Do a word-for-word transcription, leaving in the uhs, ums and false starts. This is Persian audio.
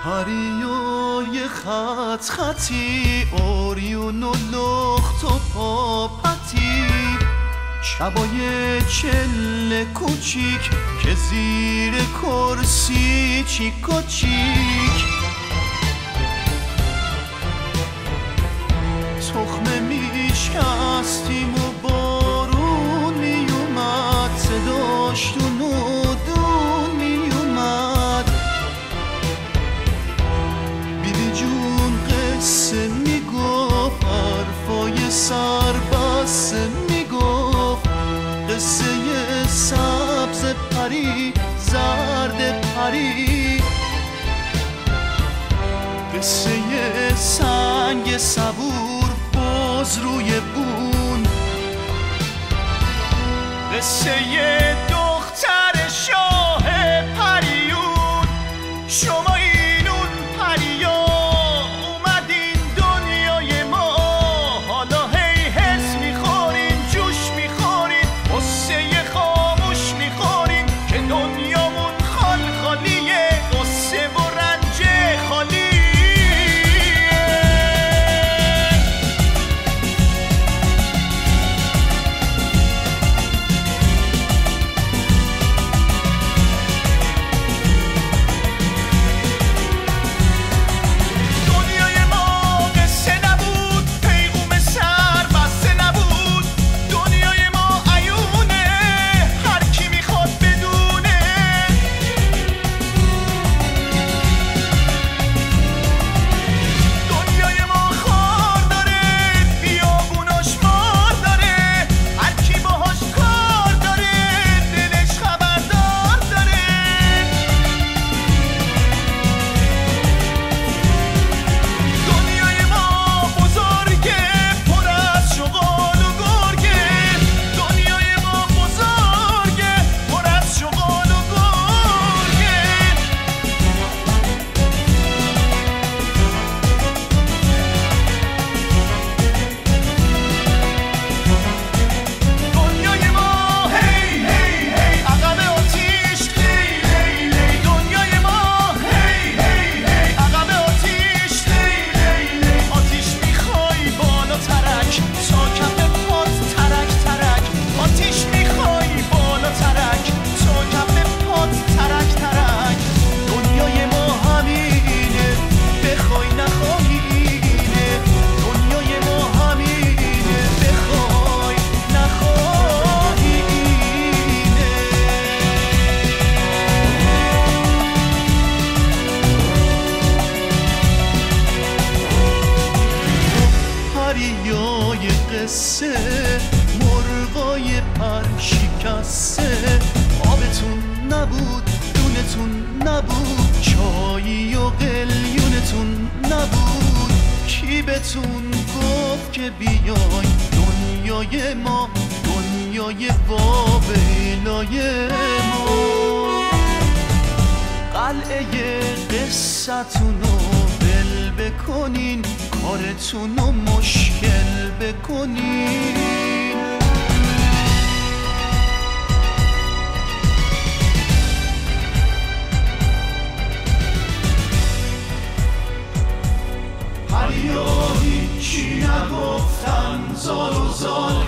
پریای خط خطی، اوریون و لخت و پاپتی، شبای چله کوچیک که زیر کرسی چیک و چیک، تخمه میشکستیم و بارون میومد، صداش تو نودون میومد. بیبی جون قصه میگفت، حرفای سربسته میگفت، قصه سبز پری زرد پری، قصه سنگ صبور باز روی بون، قصه دختر شاه پریون. شما این اون پریا اومدین دنیای ما، حالا هی حس میخورین، جوش میخورین، قصه خاموش میخورین که دنیامون خال خالیه، قصه و رنج خالی. قصه مرغای پر شکسته، آبتون نبود، دونتون نبود، چایی و قلیونتون نبود. کی بهتون گفت که بیای دنیای ما، دنیای واویلای ما؟ قلعه قصتونو بل بکنین، کارتونو مشکل بکنین. پریا هیچی نگفتن، زار و زار